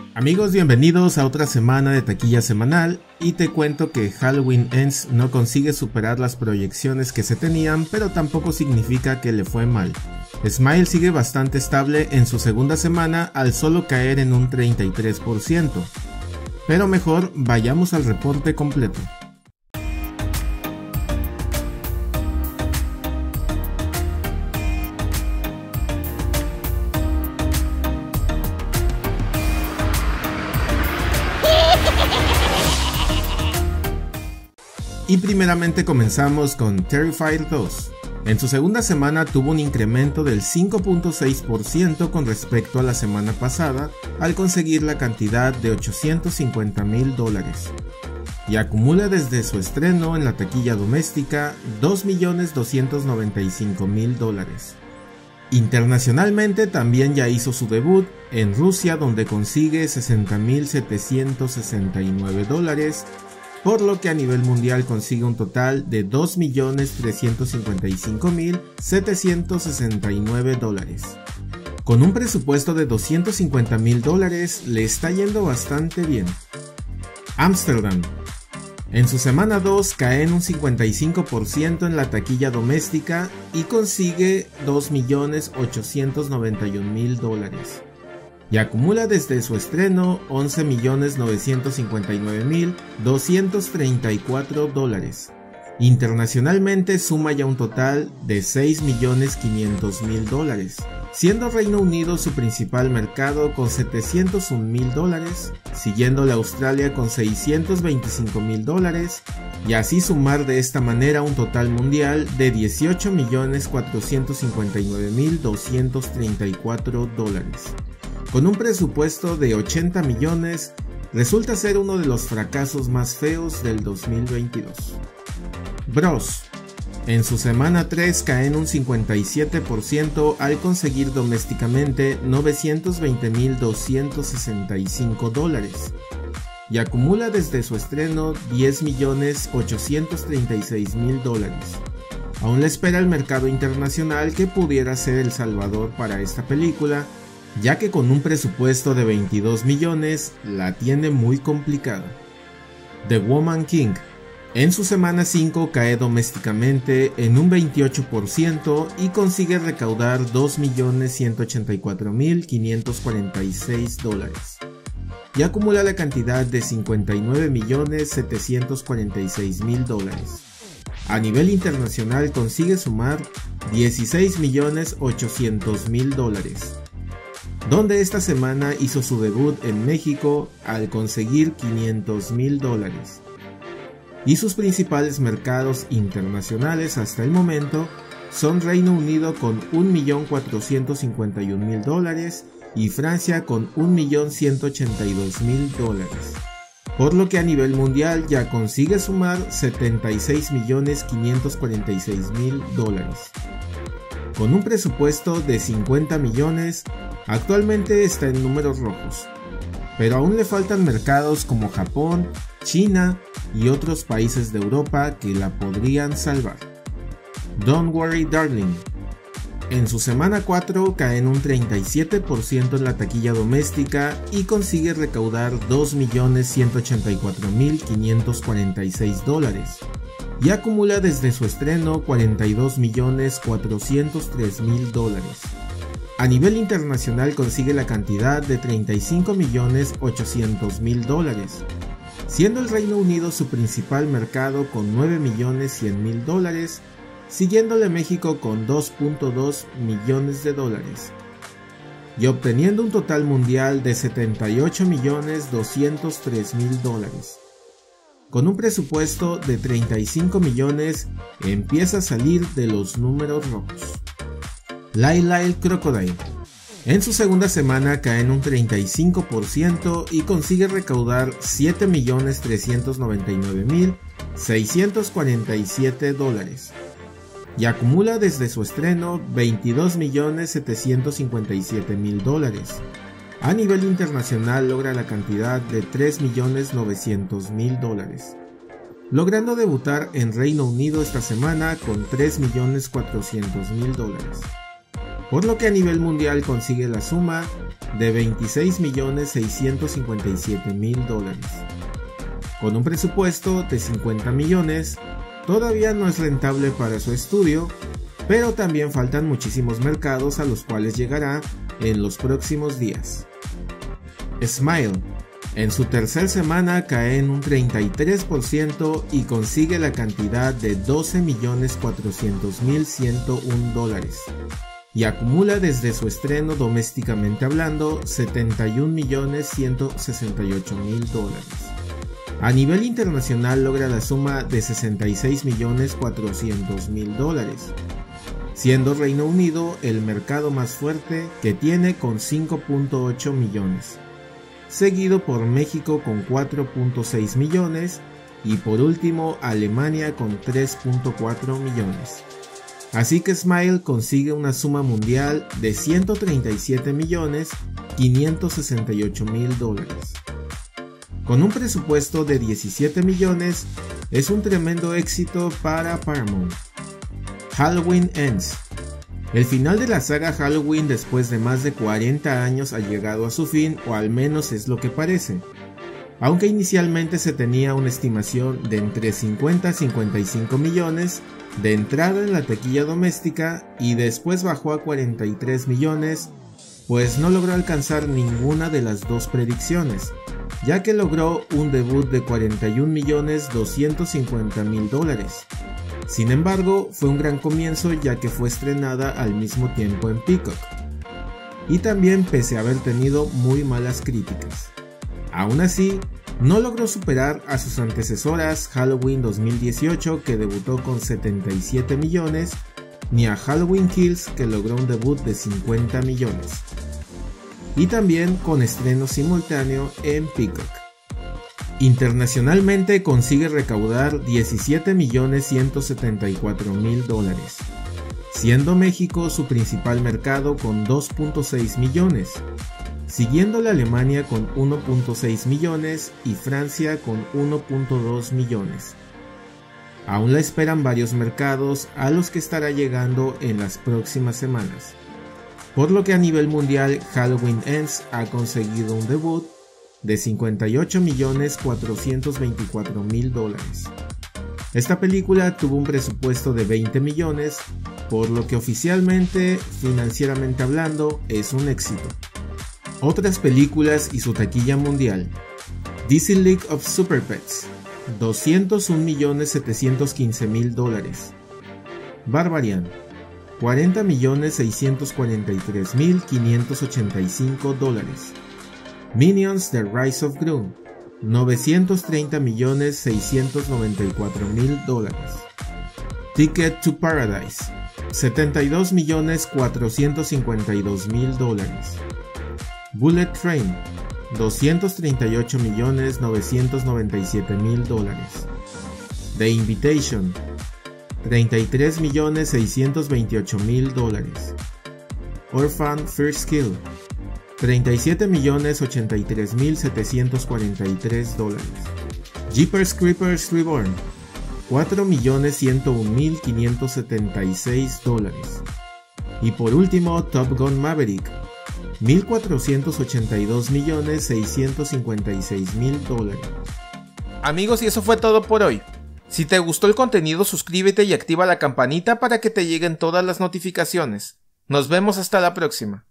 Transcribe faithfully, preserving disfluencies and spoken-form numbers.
Amigos, bienvenidos a otra semana de taquilla semanal y te cuento que Halloween Ends no consigue superar las proyecciones que se tenían, pero tampoco significa que le fue mal. Smile sigue bastante estable en su segunda semana al solo caer en un treinta y tres por ciento. Pero mejor vayamos al reporte completo. Y primeramente comenzamos con Terrifier dos. En su segunda semana tuvo un incremento del cinco punto seis por ciento con respecto a la semana pasada al conseguir la cantidad de ochocientos cincuenta mil dólares. Y acumula desde su estreno en la taquilla doméstica dos millones doscientos noventa y cinco mil dólares. Internacionalmente también ya hizo su debut en Rusia, donde consigue sesenta mil setecientos sesenta y nueve dólares, por lo que a nivel mundial consigue un total de dos millones trescientos cincuenta y cinco mil setecientos sesenta y nueve dólares. Con un presupuesto de doscientos cincuenta mil dólares le está yendo bastante bien. Amsterdam. En su semana dos cae en un cincuenta y cinco por ciento en la taquilla doméstica y consigue dos millones ochocientos noventa y un mil dólares. Y acumula desde su estreno once millones novecientos cincuenta y nueve mil doscientos treinta y cuatro dólares. Internacionalmente suma ya un total de seis millones quinientos mil dólares, siendo Reino Unido su principal mercado con setecientos un mil dólares, siguiéndole Australia con seiscientos veinticinco mil dólares, y así sumar de esta manera un total mundial de dieciocho millones cuatrocientos cincuenta y nueve mil doscientos treinta y cuatro dólares. Con un presupuesto de ochenta millones, resulta ser uno de los fracasos más feos del dos mil veintidós. Bros. En su semana tres cae en un cincuenta y siete por ciento al conseguir domésticamente novecientos veinte mil doscientos sesenta y cinco dólares. Y acumula desde su estreno diez millones ochocientos treinta y seis mil dólares. Aún le espera el mercado internacional, que pudiera ser El Salvador para esta película, ya que con un presupuesto de veintidós millones la tiene muy complicada. The Woman King. En su semana cinco cae domésticamente en un veintiocho por ciento y consigue recaudar dos millones ciento ochenta y cuatro mil quinientos cuarenta y seis dólares. Y acumula la cantidad de cincuenta y nueve millones setecientos cuarenta y seis mil dólares. A nivel internacional consigue sumar dieciséis millones ochocientos mil dólares, donde esta semana hizo su debut en México al conseguir quinientos mil dólares. Y sus principales mercados internacionales hasta el momento son Reino Unido con un millón cuatrocientos cincuenta y un mil dólares y Francia con un millón ciento ochenta y dos mil dólares. Por lo que a nivel mundial ya consigue sumar setenta y seis millones quinientos cuarenta y seis mil dólares. Con un presupuesto de cincuenta millones, actualmente está en números rojos, pero aún le faltan mercados como Japón, China y otros países de Europa que la podrían salvar. Don't Worry Darling. En su semana cuatro cae en un treinta y siete por ciento en la taquilla doméstica y consigue recaudar dos millones ciento ochenta y cuatro mil quinientos cuarenta y seis dólares. Y acumula desde su estreno cuarenta y dos millones cuatrocientos tres mil dólares. A nivel internacional consigue la cantidad de treinta y cinco millones ochocientos mil dólares, siendo el Reino Unido su principal mercado con nueve millones cien mil dólares, siguiéndole México con dos punto dos millones de dólares, y obteniendo un total mundial de setenta y ocho millones doscientos tres mil dólares. Con un presupuesto de treinta y cinco millones, empieza a salir de los números rojos. Lyle Lyle Crocodile. En su segunda semana cae en un treinta y cinco por ciento y consigue recaudar siete millones trescientos noventa y nueve mil seiscientos cuarenta y siete dólares. Y acumula desde su estreno veintidós millones setecientos cincuenta y siete mil dólares. A nivel internacional logra la cantidad de tres millones novecientos mil dólares, logrando debutar en Reino Unido esta semana con tres millones cuatrocientos mil dólares. por lo que a nivel mundial consigue la suma de veintiséis millones seiscientos cincuenta y siete mil dólares. Con un presupuesto de cincuenta millones, todavía no es rentable para su estudio, pero también faltan muchísimos mercados a los cuales llegará en los próximos días. Smile, en su tercera semana cae en un treinta y tres por ciento y consigue la cantidad de doce millones cuatrocientos mil ciento uno dólares, y acumula desde su estreno domésticamente hablando setenta y un millones ciento sesenta y ocho mil dólares. A nivel internacional logra la suma de sesenta y seis millones cuatrocientos mil dólares, siendo Reino Unido el mercado más fuerte que tiene con cinco punto ocho millones, seguido por México con cuatro punto seis millones y por último Alemania con tres punto cuatro millones. Así que Smile consigue una suma mundial de ciento treinta y siete millones quinientos sesenta y ocho mil dólares. Con un presupuesto de diecisiete millones, es un tremendo éxito para Paramount. Halloween Ends. El final de la saga Halloween después de más de cuarenta años ha llegado a su fin, o al menos es lo que parece. Aunque inicialmente se tenía una estimación de entre cincuenta a cincuenta y cinco millones de entrada en la taquilla doméstica y después bajó a cuarenta y tres millones, pues no logró alcanzar ninguna de las dos predicciones, ya que logró un debut de cuarenta y un millones doscientos cincuenta mil dólares. Sin embargo, fue un gran comienzo ya que fue estrenada al mismo tiempo en Peacock, y también pese a haber tenido muy malas críticas. Aún así, no logró superar a sus antecesoras Halloween dos mil dieciocho, que debutó con setenta y siete millones, ni a Halloween Kills, que logró un debut de cincuenta millones, y también con estreno simultáneo en Peacock. Internacionalmente consigue recaudar diecisiete millones ciento setenta y cuatro mil dólares, siendo México su principal mercado con dos punto seis millones, siguiéndole Alemania con uno punto seis millones y Francia con uno punto dos millones. Aún la esperan varios mercados a los que estará llegando en las próximas semanas, por lo que a nivel mundial Halloween Ends ha conseguido un debut de cincuenta y ocho millones cuatrocientos veinticuatro mil dólares. Esta película tuvo un presupuesto de veinte millones, por lo que oficialmente, financieramente hablando, es un éxito. Otras películas y su taquilla mundial: D C League of Super Pets, doscientos un millones setecientos quince mil dólares. Barbarian, cuarenta millones seiscientos cuarenta y tres mil quinientos ochenta y cinco dólares. Minions The Rise of Gru, novecientos treinta millones seiscientos noventa y cuatro mil dólares. Ticket to Paradise, setenta y dos millones cuatrocientos cincuenta y dos mil dólares. Bullet Train, doscientos treinta y ocho millones novecientos noventa y siete mil dólares. The Invitation, treinta y tres millones seiscientos veintiocho mil dólares. Orphan First Kill, treinta y siete millones ochenta y tres mil setecientos cuarenta y tres dólares. Jeepers Creepers Reborn, cuatro millones ciento un mil quinientos setenta y seis dólares. Y por último, Top Gun Maverick, mil cuatrocientos ochenta y dos millones seiscientos cincuenta y seis mil dólares. Amigos, y eso fue todo por hoy. Si te gustó el contenido, suscríbete y activa la campanita para que te lleguen todas las notificaciones. Nos vemos hasta la próxima.